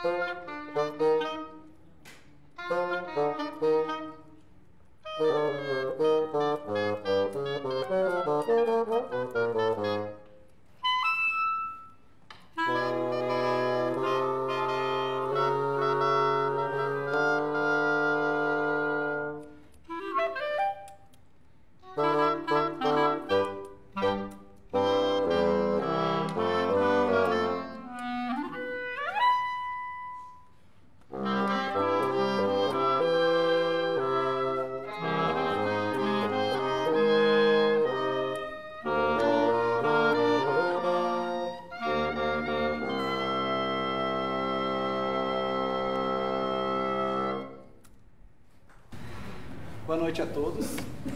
Boa noite a todos.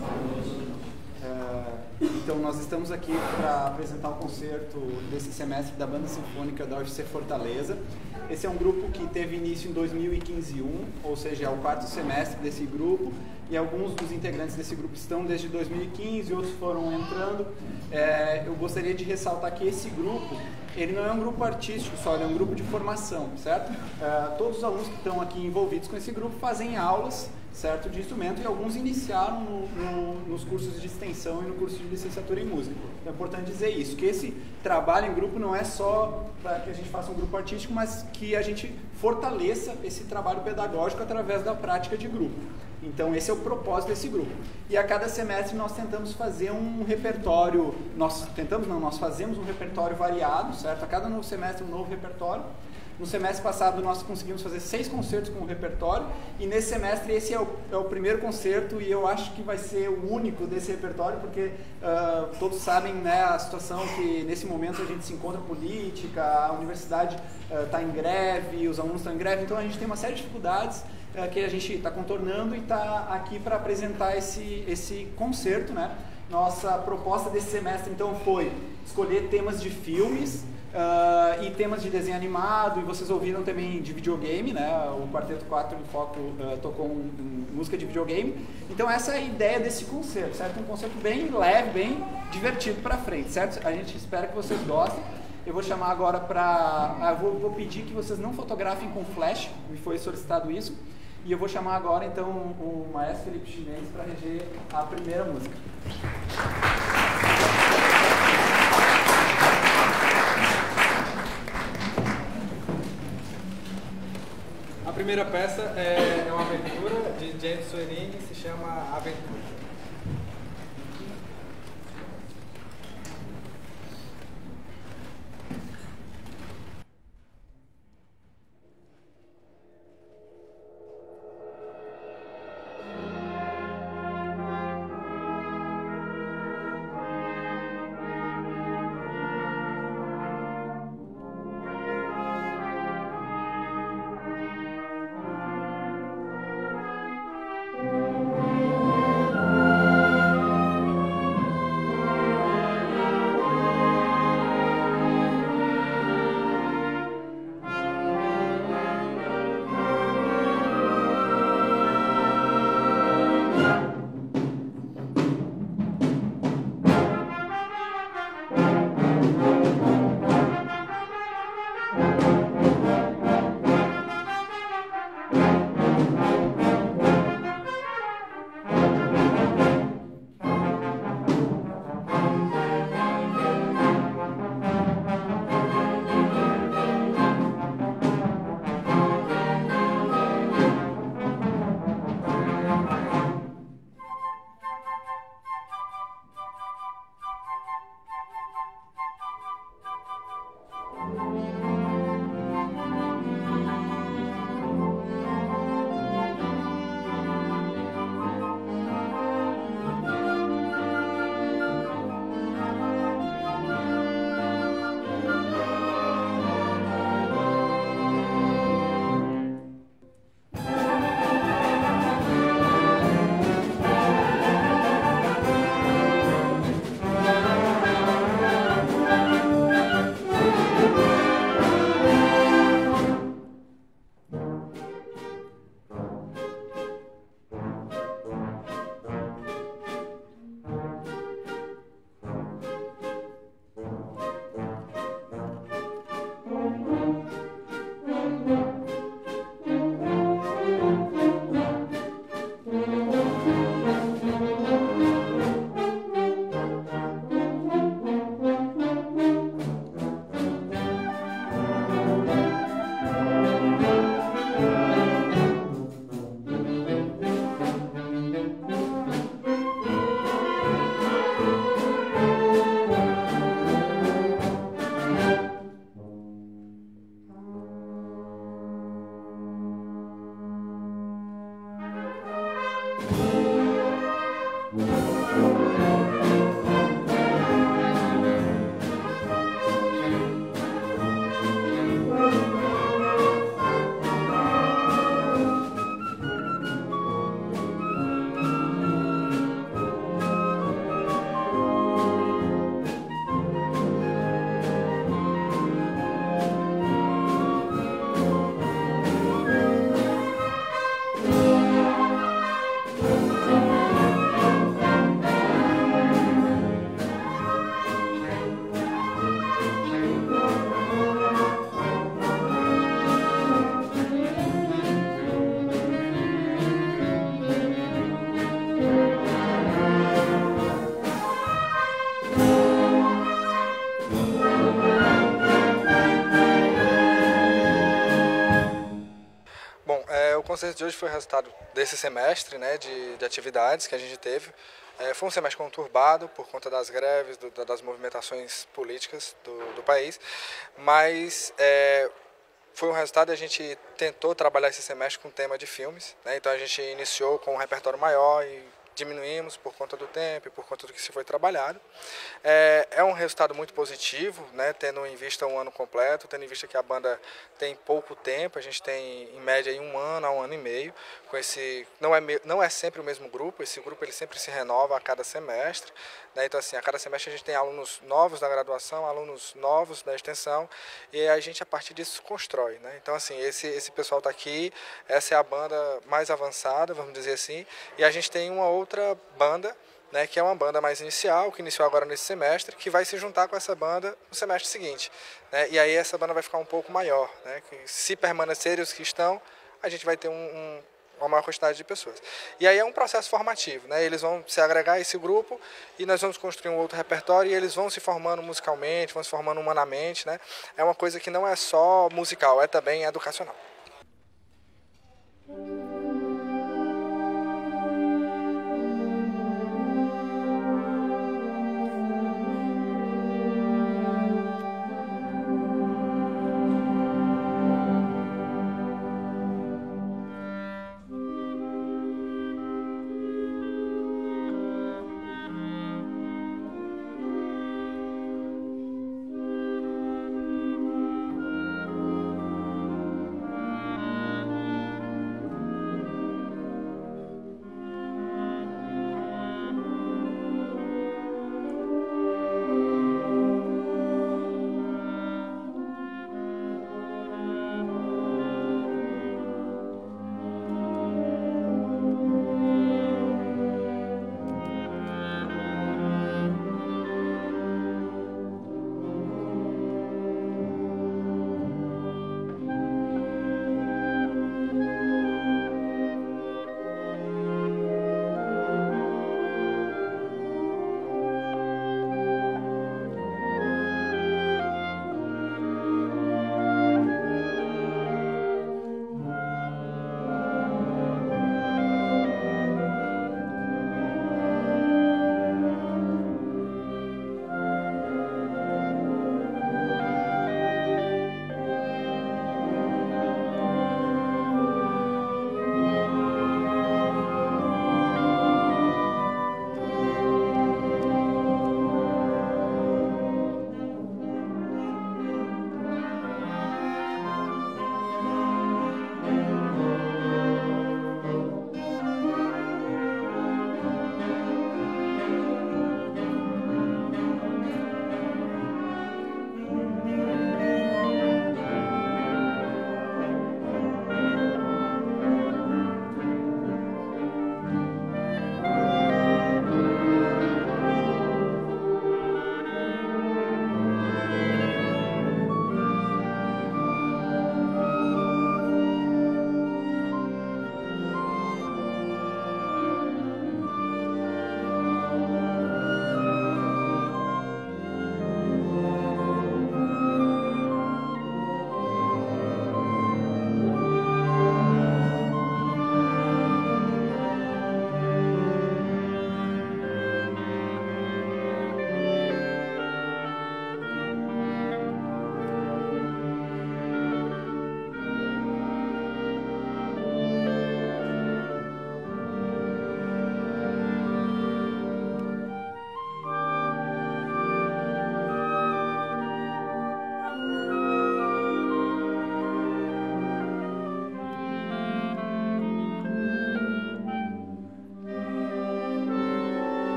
Então, nós estamos aqui para apresentar o concerto desse semestre da Banda Sinfônica da UFC Fortaleza. Esse é um grupo que teve início em 2015-1, ou seja, é o quarto semestre desse grupo, e alguns dos integrantes desse grupo estão desde 2015, outros foram entrando. Eu gostaria de ressaltar que esse grupo, ele não é um grupo artístico só, ele é um grupo de formação, certo? Todos os alunos que estão aqui envolvidos com esse grupo fazem aulas, certo, de instrumento, e alguns iniciaram nos cursos de extensão e no curso de licenciatura em música. Então é importante dizer isso, que esse trabalho em grupo não é só para que a gente faça um grupo artístico, mas que a gente fortaleça esse trabalho pedagógico através da prática de grupo. Então esse é o propósito desse grupo. E a cada semestre nós tentamos fazer um repertório, nós fazemos um repertório variado, certo? A cada novo semestre um novo repertório. No semestre passado nós conseguimos fazer 6 concertos com o repertório, e nesse semestre esse é o primeiro concerto, e eu acho que vai ser o único desse repertório, porque todos sabem, né, a situação que nesse momento a gente se encontra política, a universidade está em greve, os alunos estão em greve, então a gente tem uma série de dificuldades que a gente está contornando e está aqui para apresentar esse concerto, né? Nossa proposta desse semestre então foi escolher temas de filmes, e temas de desenho animado, e vocês ouviram também de videogame, né? O Quarteto 4 em Foco tocou música de videogame. Então essa é a ideia desse concerto, certo? Um concerto bem leve, bem divertido para frente, certo? A gente espera que vocês gostem. Eu vou chamar agora vou pedir que vocês não fotografem com flash, me foi solicitado isso. E eu vou chamar agora então o maestro Felipe Ximenes para reger a primeira música. A primeira peça é uma aventura de James Sweeney, se chama Aventura. O concerto de hoje foi resultado desse semestre, né, de atividades que a gente teve. Foi um semestre conturbado por conta das greves, das movimentações políticas do país, mas foi um resultado. A gente tentou trabalhar esse semestre com tema de filmes, né? Então a gente iniciou com um repertório maior e diminuímos por conta do tempo e por conta do que se foi trabalhado. É um resultado muito positivo, né? Tendo em vista um ano completo, tendo em vista que a banda tem pouco tempo, a gente tem em média aí 1 ano a 1 ano e meio, com esse, não é sempre o mesmo grupo, esse grupo ele sempre se renova a cada semestre, né? Então assim, a cada semestre a gente tem alunos novos da graduação, alunos novos da extensão, e a gente a partir disso constrói, né? Então assim, esse pessoal está aqui, essa é a banda mais avançada, vamos dizer assim, e a gente tem uma outra banda, né, que é uma banda mais inicial, que iniciou agora nesse semestre, que vai se juntar com essa banda no semestre seguinte, né? E aí essa banda vai ficar um pouco maior, né? Que se permanecerem os que estão, a gente vai ter uma maior quantidade de pessoas. E aí é um processo formativo, né? Eles vão se agregar a esse grupo e nós vamos construir um outro repertório e eles vão se formando musicalmente, vão se formando humanamente, né? É uma coisa que não é só musical, é também educacional.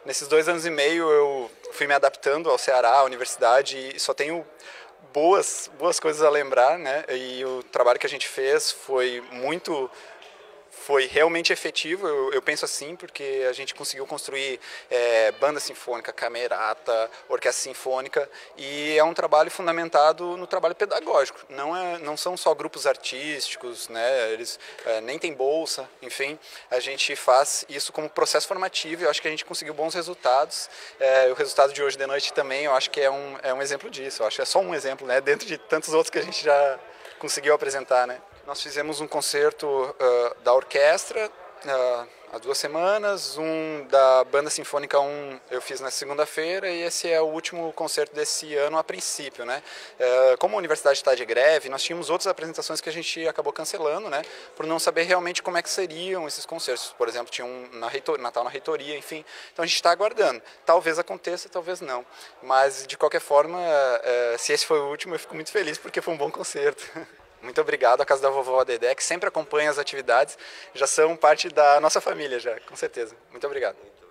Nesses 2 anos e meio eu fui me adaptando ao Ceará, à universidade, e só tenho boas coisas a lembrar, né? E o trabalho que a gente fez foi realmente efetivo, eu penso assim, porque a gente conseguiu construir banda sinfônica, camerata, orquestra sinfônica, e é um trabalho fundamentado no trabalho pedagógico. Não são só grupos artísticos, né? Eles nem têm bolsa, enfim, a gente faz isso como processo formativo e eu acho que a gente conseguiu bons resultados. O resultado de hoje de noite também, eu acho que é um exemplo disso, eu acho que é só um exemplo, né? Dentro de tantos outros que a gente já conseguiu apresentar, né? Nós fizemos um concerto da orquestra há 2 semanas, da Banda Sinfônica eu fiz na segunda-feira e esse é o último concerto desse ano a princípio, né? Como a universidade está de greve, nós tínhamos outras apresentações que a gente acabou cancelando, né? Por não saber realmente como é que seriam esses concertos. Por exemplo, tinha Natal na reitoria, enfim. Então a gente está aguardando. Talvez aconteça, talvez não. Mas de qualquer forma, se esse foi o último, eu fico muito feliz porque foi um bom concerto. Muito obrigado à Casa da Vovó Dedé, que sempre acompanha as atividades, já são parte da nossa família já, com certeza. Muito obrigado.